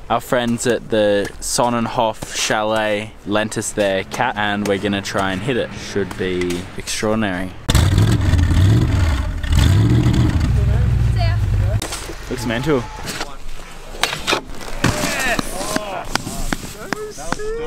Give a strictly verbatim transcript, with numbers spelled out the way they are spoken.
Our friends at the Sonnenhof Chalet lent us their cat and we're gonna try and hit it. Should be extraordinary. Looks mental.